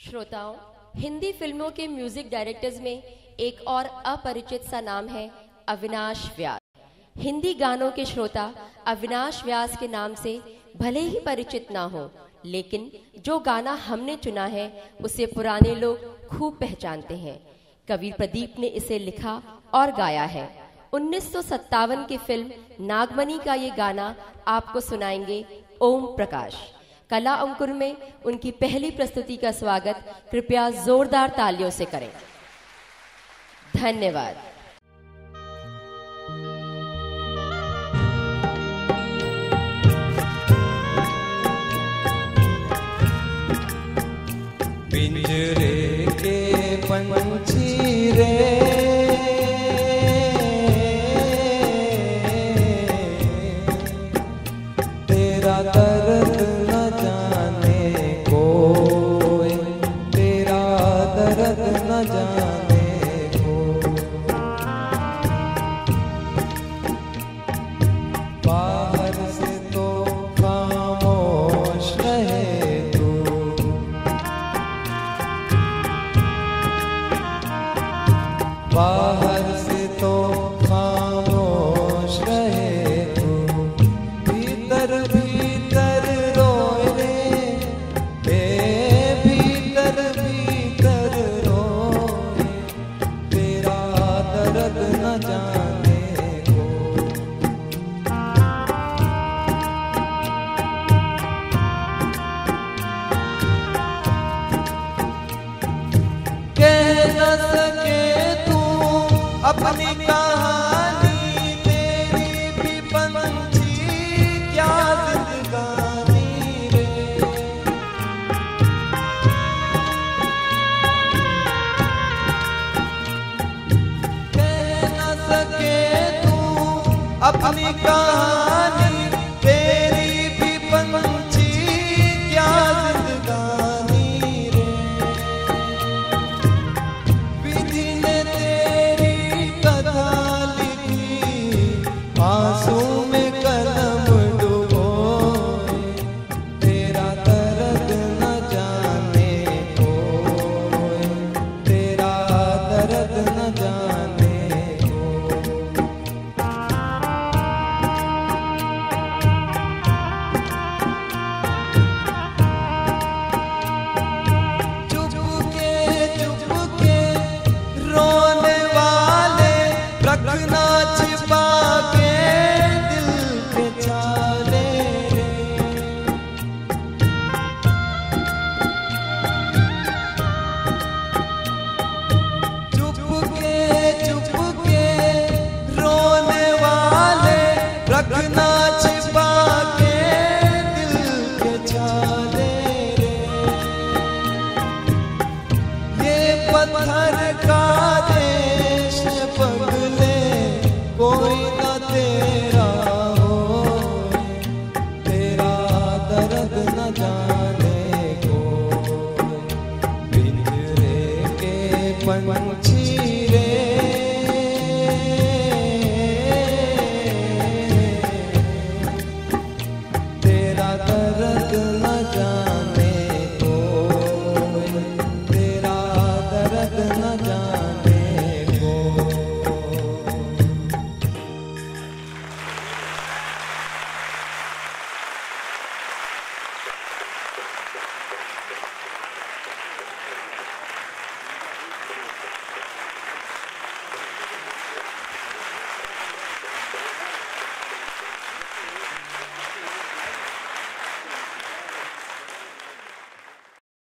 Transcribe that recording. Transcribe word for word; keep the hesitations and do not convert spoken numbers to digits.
श्रोताओं, हिंदी फिल्मों के म्यूजिक डायरेक्टर्स में एक और अपरिचित सा नाम है अविनाश व्यास। हिंदी गानों के श्रोता अविनाश व्यास के नाम से भले ही परिचित ना हो, लेकिन जो गाना हमने चुना है उसे पुराने लोग खूब पहचानते हैं। कबीर प्रदीप ने इसे लिखा और गाया है। उन्नीस सौ सत्तावन की फिल्म नागमणि का ये गाना आपको सुनाएंगे ओम प्रकाश। कला अंकुर में उनकी पहली प्रस्तुति का स्वागत कृपया जोरदार तालियों से करें। धन्यवाद। पिंजरे के पंछी रे, तेरा दर्द न जाने कोई, तेरा दर्द न जाने कोई। बाहर से तो खामोश रहे तू, बाहर से तो खामोश रहे तू, भीतर भीतर रोए रे, ए भीतर भीतर रोए, तेरा दर्द न जाने को। कह न सके अपनी कहानी, तेरी भी पंछी क्या जिंदगानी रे। कह न सके तू अपनी कहानी, तेरी भी पंछी क्या जिंदगानी रे। विधि ने आंसू में कलम डुबोए, तेरा दर्द न जाने कोई, तेरा दर्द न जाने कोई। चुपके चुपके रोने वाले रखना छिपा के दिल के छाले रे। चुपके चुपके रोने वाले रखना छिपा के दिल के छाले रे। ये पत्थर का देश पगले कोई न तेरा हो, तेरा दर्द न जाने को। पिंजरे के पंछी